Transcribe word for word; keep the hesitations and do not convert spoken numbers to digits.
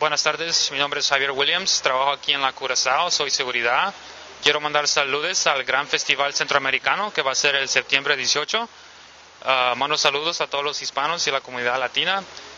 Buenas tardes, mi nombre es Javier Williams, trabajo aquí en la Curazao, soy seguridad. Quiero mandar saludos al Gran Festival Centroamericano que va a ser el septiembre dieciocho. Uh, mando saludos a todos los hispanos y la comunidad latina.